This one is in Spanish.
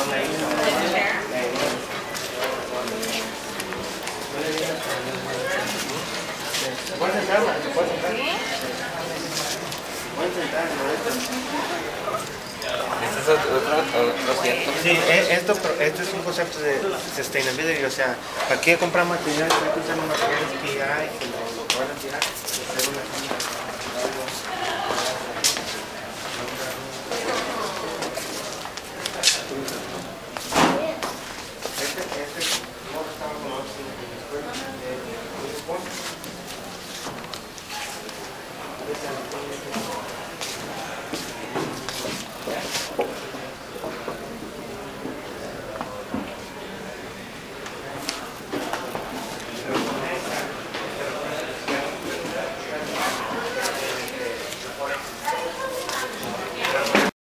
¿Puedes sentar? ¿Puedes sentar? ¿Puedes sentar? Sí, esto es un concepto de sustainability, o sea, ¿para qué comprar materiales? Hay que usar los materiales que hay, que lo van a tirar, hacer una